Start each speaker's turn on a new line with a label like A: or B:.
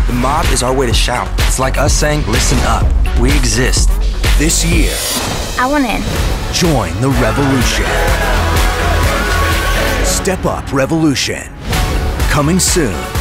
A: The mob is our way to shout. It's like us saying, listen up, we exist.
B: This year,
C: I want in.
B: join the revolution. Step Up Revolution. Coming soon.